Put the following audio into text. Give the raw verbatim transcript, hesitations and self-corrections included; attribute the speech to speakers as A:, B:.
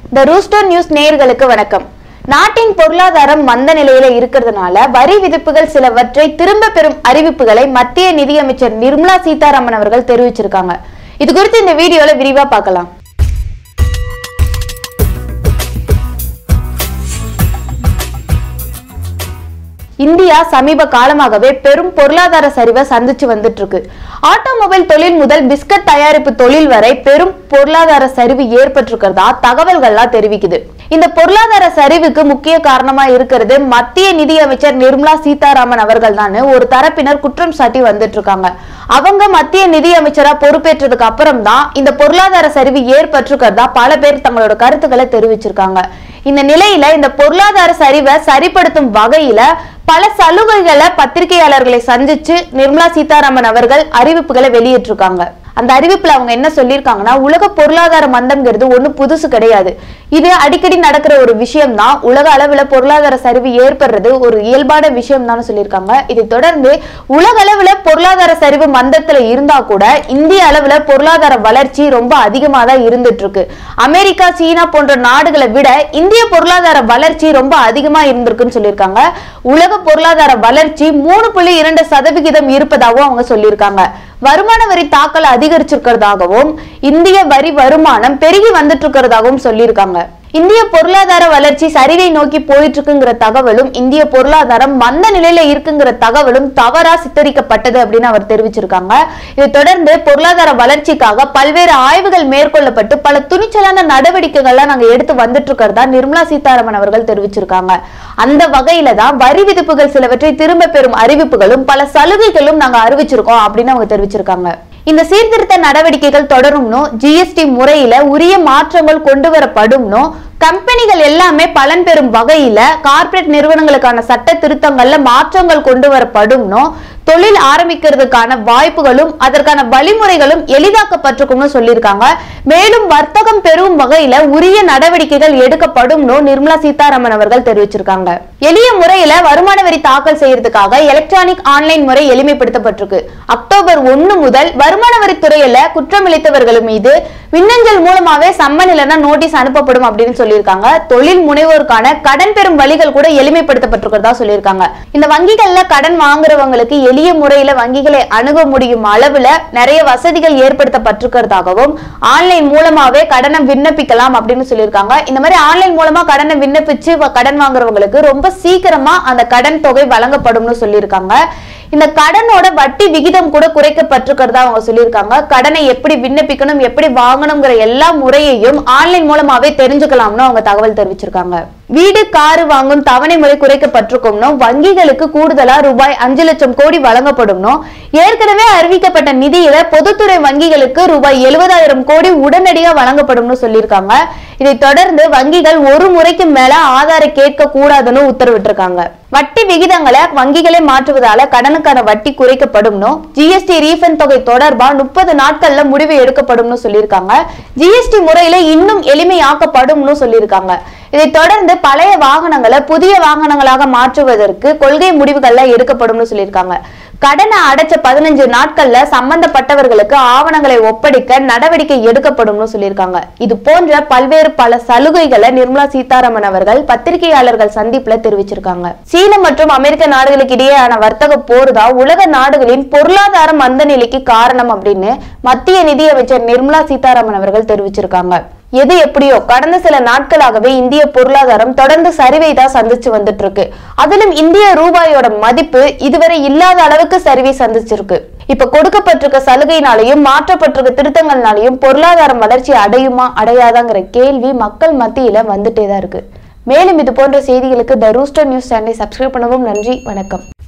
A: தி rooster news நேயர்களுக்கு வணக்கம். நாட்டின் பொருளாதாரம் மந்த நிலையில இருக்கிறதுனால வரி விதிப்புகள் சிலவற்றை திரும்ப பெறும் அறிவிப்புகளை மத்திய நிதியமைச்சர் நிர்மலா சீதாராமன் அவர்கள் தெரிவிச்சிருக்காங்க. இது குறித்து இந்த வீடியோல விரிவா பார்க்கலாம். இந்தியா சமீப காலமாகவே பெரும் பொருளாதார சரிவை சந்திச்சு வந்துட்டு இருக்கு. ஆட்டோமொபைல் தொழில் முதல் பிஸ்கட் தயாரிப்பு தொழில் வரை பெரும் பொருளாதார சரிவு ஏற்பட்டிருக்கிறதா தகவல்கள்லாம் தெரிவிக்குது. இந்த பொருளாதார சரிவுக்கு முக்கிய காரணமா இருக்கிறது மத்திய நிதியமைச்சர் நிர்மலா சீதாராமன் அவர்கள் தான் ஒரு தரப்பினர் குற்றம் சாட்டி வந்துட்டு இருக்காங்க. அவங்க மத்திய நிதியமைச்சரா பொறுப்பேற்றதுக்கு அப்புறம் தான் இந்த பொருளாதார சரிவு ஏற்பட்டிருக்கிறதா பல பேர் தங்களோட கருத்துக்களை தெரிவிச்சிருக்காங்க. இந்த நிலையில இந்த பொருளாதார சரிவை சரிப்படுத்தும் வகையில பல சலுகைகளை பத்திரிகையாளர்களை சந்திச்சு நிர்மலா சீதாராமன் அவர்கள் அறிவிப்புகளை வெளியிட்டிருக்காங்க. அந்த அறிவிப்புல அவங்க என்ன சொல்லியிருக்காங்கன்னா, உலக பொருளாதார மந்தம்ங்கிறது ஒண்ணு புதுசு கிடையாது. இது அடிக்கடி நடக்கிற ஒரு விஷயம் தான். உலக அளவுல பொருளாதார சரிவு ஏற்படுறது ஒரு இயல்பான விஷயம் தான் சொல்லியிருக்காங்க. இதை தொடர்ந்து உலக அளவுல பொருளாதார சரிவு மந்தத்துல இருந்தா கூட இந்திய அளவுல பொருளாதார வளர்ச்சி ரொம்ப அதிகமா தான் இருந்துட்டு இருக்கு. அமெரிக்கா, சீனா போன்ற நாடுகளை விட இந்திய பொருளாதார வளர்ச்சி ரொம்ப அதிகமா இருந்திருக்குன்னு சொல்லியிருக்காங்க. உலக பொருளாதார வளர்ச்சி மூணு புள்ளி இரண்டு சதவிகிதம் இருப்பதாகவும் அவங்க சொல்லியிருக்காங்க. வருமான வரி தாக்கல் அதிகரிச்சிருக்கிறதாகவும் இந்திய வரி வருமானம் பெருகி வந்துட்டு இருக்கிறதாகவும் சொல்லியிருக்காங்க. இந்திய பொருளாதார வளர்ச்சி சரிவை நோக்கி போயிட்டு இருக்குங்கிற தகவலும் இந்திய பொருளாதாரம் மந்த நிலையில இருக்குங்கிற தகவலும் தவறா சித்தரிக்கப்பட்டது அப்படின்னு அவர் தெரிவிச்சிருக்காங்க. இதை தொடர்ந்து பொருளாதார வளர்ச்சிக்காக பல்வேறு ஆய்வுகள் மேற்கொள்ளப்பட்டு பல துணிச்சலான நடவடிக்கைகள்லாம் நாங்க எடுத்து வந்துட்டு இருக்கிறதா நிர்மலா சீதாராமன் அவர்கள் தெரிவிச்சிருக்காங்க. அந்த வகையில தான் வரி விதிப்புகள் சிலவற்றை திரும்ப பெறும் அறிவிப்புகளும் பல சலுகைகளும் நாங்க அறிவிச்சிருக்கோம் அப்படின்னு அவங்க தெரிவிச்சிருக்காங்க. இந்த சீர்திருத்த நடவடிக்கைகள் தொடரும்னோ, ஜிஎஸ்டி முறையில உரிய மாற்றங்கள் கொண்டு வரப்படும்னோ, கம்பெனிகள் எல்லாமே பலன் பெறும் வகையில கார்ப்பரேட் நிறுவனங்களுக்கான சட்ட திருத்தங்கள்ல மாற்றங்கள் கொண்டு வரப்படும்னோ, தொழில் ஆரம்பிக்கிறதுக்கான வாய்ப்புகளும் அதற்கான வழிமுறைகளும் எளிதாக்கப்பட்டிருக்கும்னு சொல்லியிருக்காங்க. மேலும் வர்த்தகம் பெறும் வகையில உரிய நடவடிக்கைகள் எடுக்கப்படும்னு நிர்மலா சீதாராமன் அவர்கள் தெரிவிச்சிருக்காங்க. எளிய முறையில வருமான வரி தாக்கல் செய்யறதுக்காக எலக்ட்ரானிக் ஆன்லைன் முறை எளிமைப்படுத்தப்பட்டிருக்கு. அக்டோபர் ஒன்னு முதல் வருமான வரித்துறையில குற்றமிழைத்தவர்கள் மீது மின்னஞ்சல் மூலமாவே சம்மன் இல்லைன்னா நோட்டீஸ் அனுப்பப்படும் அப்படின்னு சொல்லியிருக்காங்க. தொழில் முனைவோருக்கான கடன் பெறும் வழிகள் கூட எளிமைப்படுத்தப்பட்டிருக்கிறதா சொல்லியிருக்காங்க. இந்த வங்கிகள்ல கடன் வாங்குறவங்களுக்கு எளிய முறையில வங்கிகளை அணுக முடியும் அளவுல நிறைய வசதிகள் ஏற்படுத்தப்பட்டிருக்கிறதாகவும் ஆன்லைன் மூலமாவே கடனை விண்ணப்பிக்கலாம் அப்படின்னு சொல்லியிருக்காங்க. இந்த மாதிரி ஆன்லைன் மூலமா கடனை விண்ணப்பிச்சு கடன் வாங்குறவங்களுக்கு ரொம்ப சீக்கிரமா அந்த கடன் தொகை வழங்கப்படும்னு சொல்லியிருக்காங்க. இந்த கடனோட வட்டி விகிதம் கூட குறைக்கப்பட்டிருக்கிறதா அவங்க சொல்லியிருக்காங்க. கடனை எப்படி விண்ணப்பிக்கணும், எப்படி வாங்கணுங்கிற எல்லா முறையையும் ஆன்லைன் மூலமாவே தெரிஞ்சுக்கலாம்னு அவங்க தகவல் தெரிவிச்சிருக்காங்க. வீடு, காரு வாங்கும் தவணை முறை குறைக்கப்பட்டிருக்கும்னோ, வங்கிகளுக்கு கூடுதலா ரூபாய் அஞ்சு லட்சம் கோடி வழங்கப்படும்னோ, ஏற்கனவே அறிவிக்கப்பட்ட நிதியில பொதுத்துறை வங்கிகளுக்கு ரூபாய் எழுபதாயிரம் கோடி உடனடியாக வழங்கப்படும்னு சொல்லியிருக்காங்க. இதை தொடர்ந்து வங்கிகள் ஒரு முறைக்கு மேல ஆதார கேட்க கூடாதுன்னு உத்தரவிட்டிருக்காங்க. வட்டி விகிதங்களை வங்கிகளை மாற்றுவதால கடனுக்கான வட்டி குறைக்கப்படும்னோ, ஜிஎஸ்டி ரீஃபண்ட் தொகை தொடர்பா முப்பது நாட்கள்ல முடிவு எடுக்கப்படும்னு சொல்லியிருக்காங்க. ஜிஎஸ்டி முறையில இன்னும் எளிமையாக்கப்படும்னு சொல்லியிருக்காங்க. இதை தொடர்ந்து பழைய வாகனங்களை புதிய வாகனங்களாக மாற்றுவதற்கு கொள்கை முடிவுகள்லாம் எடுக்கப்படும் சொல்லியிருக்காங்க. கடனை அடைச்ச பதினஞ்சு நாட்கள்ல சம்பந்தப்பட்டவர்களுக்கு ஆவணங்களை ஒப்படைக்க நடவடிக்கை எடுக்கப்படும் சொல்லியிருக்காங்க. இது போன்ற பல்வேறு பல சலுகைகளை நிர்மலா சீதாராமன் அவர்கள் பத்திரிகையாளர்கள் சந்திப்புல தெரிவிச்சிருக்காங்க. சீன மற்றும் அமெரிக்க நாடுகளுக்கு இடையேயான வர்த்தக போர் தான் உலக நாடுகளின் பொருளாதார மந்த நிலைக்கு காரணம் அப்படின்னு மத்திய நிதியமைச்சர் நிர்மலா சீதாராமன் அவர்கள் தெரிவிச்சிருக்காங்க. எது எப்படியோ கடந்த சில நாட்களாகவே இந்திய பொருளாதாரம் தொடர்ந்து சரிவை தான் சந்திச்சு வந்துட்டு இருக்கு. அதிலும் இந்திய ரூபாயோட மதிப்பு இதுவரை இல்லாத அளவுக்கு சரிவை சந்திச்சிருக்கு. இப்ப கொடுக்கப்பட்டிருக்க சலுகையினாலையும் மாற்றப்பட்டிருக்க திருத்தங்கள்னாலையும் பொருளாதாரம் வளர்ச்சி அடையுமா அடையாதாங்கிற கேள்வி மக்கள் மத்தியில வந்துட்டே தான் இருக்கு. மேலும் இது போன்ற செய்திகளுக்கு தி ரூஸ்டர் நியூஸ் சேனலை சப்ஸ்கிரைப் பண்ணவும். நன்றி, வணக்கம்.